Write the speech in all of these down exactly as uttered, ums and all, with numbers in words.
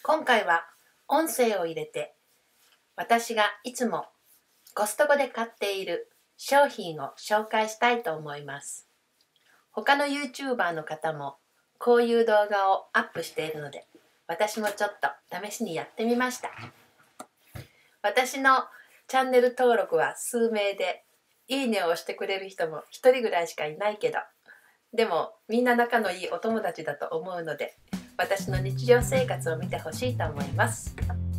今回は音声を入れて私がいつもコストコで買っている商品を紹介したいと思います。他の YouTuber の方もこういう動画をアップしているので、私もちょっと試しにやってみました。私のチャンネル登録は数名で、いいねを押してくれる人も一人ぐらいしかいないけど、でもみんな仲のいいお友達だと思うので、私の日常生活を見てほしいと思います。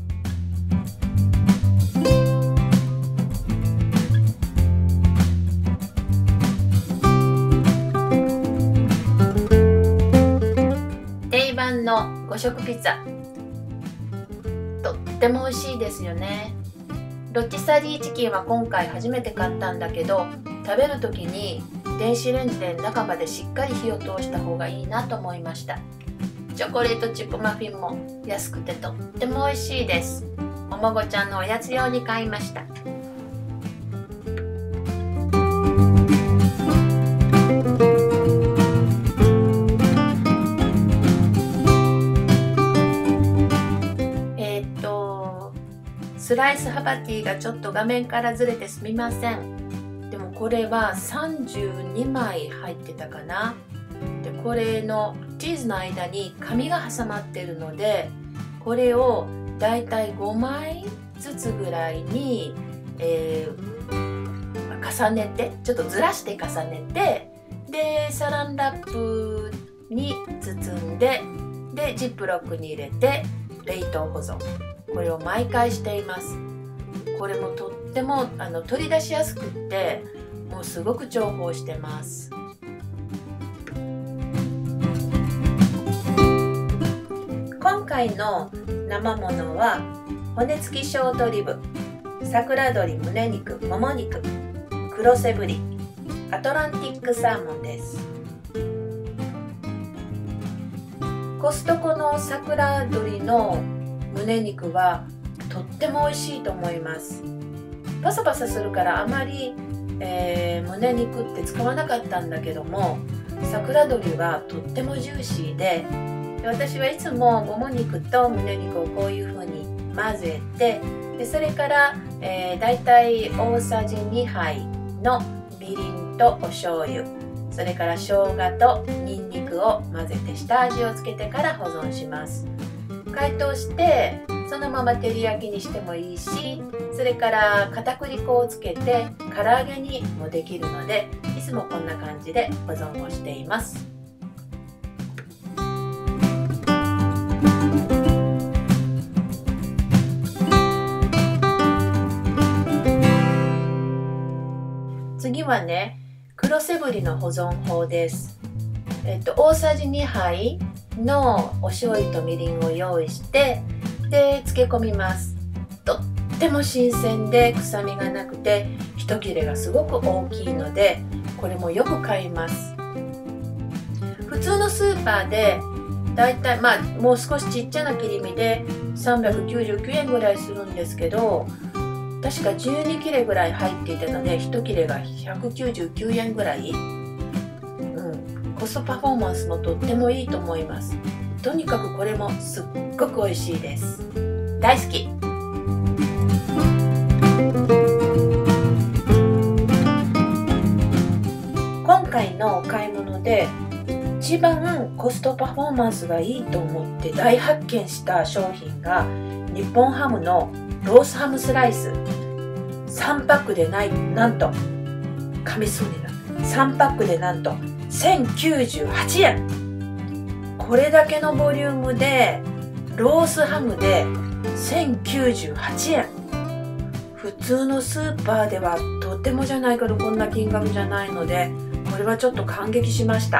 定番のご食ピザ、とっても美味しいですよね。ロッティサリーチキンは今回初めて買ったんだけど、食べる時に電子レンジで中までしっかり火を通した方がいいなと思いました。チョコレートチップマフィンも安くてとっても美味しいです。おもごちゃんのおやつ用に買いました。えーっとスライスハバティがちょっと画面からずれてすみません。でもこれはさんじゅうにまい入ってたかな。でこれのチーズの間に紙が挟まってるので、これをだいたいごまいずつぐらいに、えー、重ねてちょっとずらして重ねて、でサランラップに包んで、でジップロックに入れて冷凍保存、これを毎回しています。これもとってもあの取り出しやすくって、もうすごく重宝してます。今回の生ものは骨付きショートリブ、桜鶏胸肉、もも肉、黒背ぶり、アトランティックサーモンです。コストコの桜鶏の胸肉はとっても美味しいと思います。パサパサするからあまり、えー、胸肉って使わなかったんだけども、桜鶏はとってもジューシーで、私はいつももも肉と胸肉をこういう風に混ぜて、でそれから、えー、だいたい大さじにはいのみりんとお醤油、それから生姜とにんにくを混ぜて下味をつけてから保存します。解凍してそのまま照り焼きにしてもいいし、それから片栗粉をつけて唐揚げにもできるので、いつもこんな感じで保存をしています。次はね、黒背ぶりの保存法です。えっと、大さじにはいのお醤油とみりんを用意して、で漬け込みます。とっても新鮮で臭みがなくて、一切れがすごく大きいので、これもよく買います。普通のスーパーでだいたい、まあもう少しちっちゃな切り身でさんびゃくきゅうじゅうきゅうえんぐらいするんですけど、確かじゅうに切れぐらい入っていたので、いち切れがひゃくきゅうじゅうきゅうえんぐらい、うん、コストパフォーマンスもとってもいいと思います。とにかくこれもすっごく美味しいです。大好き。今回のお買い物で一番コストパフォーマンスがいいと思って大発見した商品が、日本ハムのロースハムスライスさんパックでない、なんと噛みそうになるさんパックでなんとせんきゅうじゅうはちえん。これだけのボリュームでロースハムでせんきゅうじゅうはちえん。普通のスーパーではとてもじゃないけどこんな金額じゃないので、これはちょっと感激しました。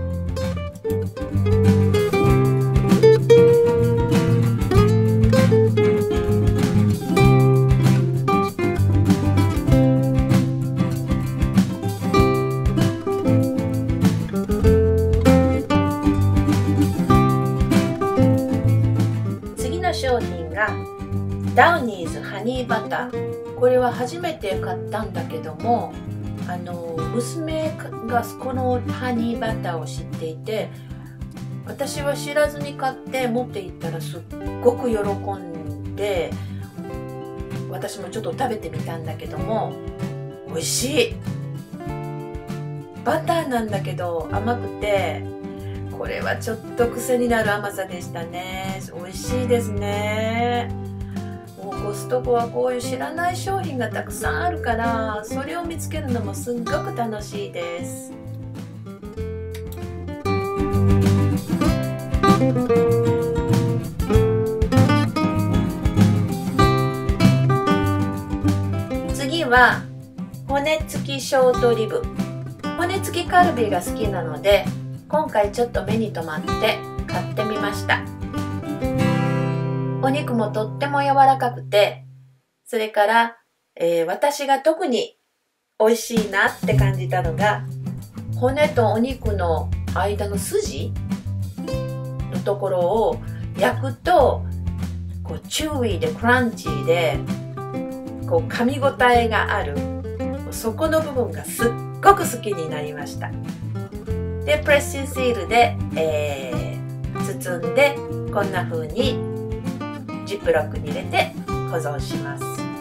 商品がダウニーズハニーバター。これは初めて買ったんだけども、あの娘がこのハニーバターを知っていて、 私は知らずに買って持って行ったらすっごく喜んで、私もちょっと食べてみたんだけども美味しい。バターなんだけど甘くて、これはちょっと癖になる甘さでしたね。美味しいですね。もうコストコはこういう知らない商品がたくさんあるから、それを見つけるのもすっごく楽しいです。次は骨付きショートリブ。骨付きカルビが好きなので、今回ちょっと目に留まって買ってみました。お肉もとっても柔らかくて、それから、えー、私が特に美味しいなって感じたのが、骨とお肉の間の筋のところを焼くとこうチューイーでクランチーでこう噛み応えがある、そこの部分がすっごく好きになりました。でプレッシングシールで、えー、包んでこんな風にジップロックに入れて保存します。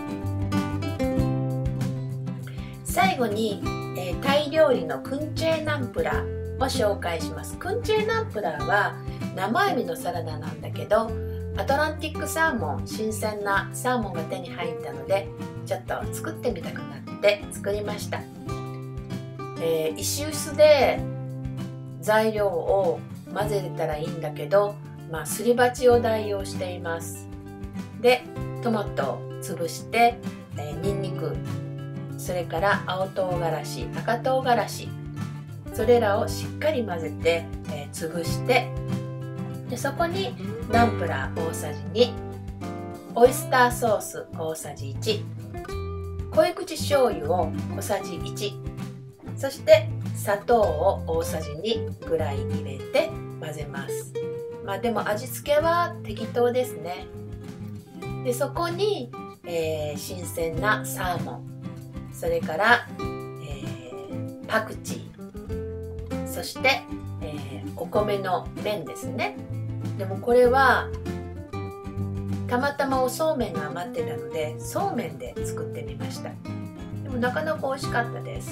最後に、えー、タイ料理のクンチェーナンプラーを紹介します。クンチェーナンプラーは生エビのサラダなんだけど、アトランティックサーモン、新鮮なサーモンが手に入ったのでちょっと作ってみたくなって作りました。えー、石臼で材料を混ぜれたらいいんだけど、まあ、すり鉢を代用しています。でトマトを潰して、えー、ニンニク、それから青唐辛子、赤唐辛子、それらをしっかり混ぜて、えー、潰して、でそこにナンプラー大さじに、オイスターソース大さじいち、濃い口醤油を小さじいち、そして砂糖を大さじにぐらい入れて混ぜます。まあでも味付けは適当ですね。でそこに、えー、新鮮なサーモン、それから、えー、パクチー、そして、えー、お米の麺ですね。でもこれはたまたまおそうめんが余ってたのでそうめんで作ってみました。でもなかなか美味しかったです。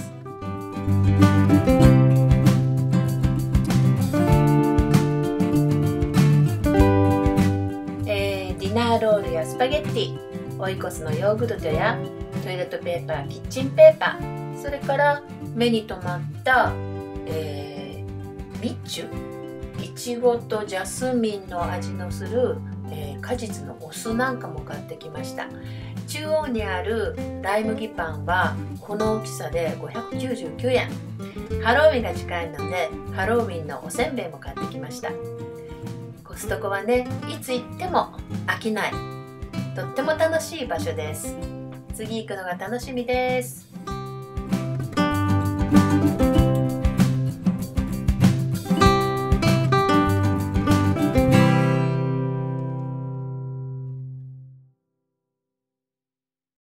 えー、ディナーロールやスパゲッティ、オイコスのヨーグルトやトイレットペーパー、キッチンペーパー、それから目に留まった、えー、ミッチュ、イチゴとジャスミンの味のする、えー、果実のお酢なんかも買ってきました。中央にあるライ麦パンはこの大きさでごひゃくきゅうじゅうきゅうえん。ハロウィンが近いのでハロウィンのおせんべいも買ってきました。コストコはね、いつ行っても飽きない、とっても楽しい場所です。次行くのが楽しみです。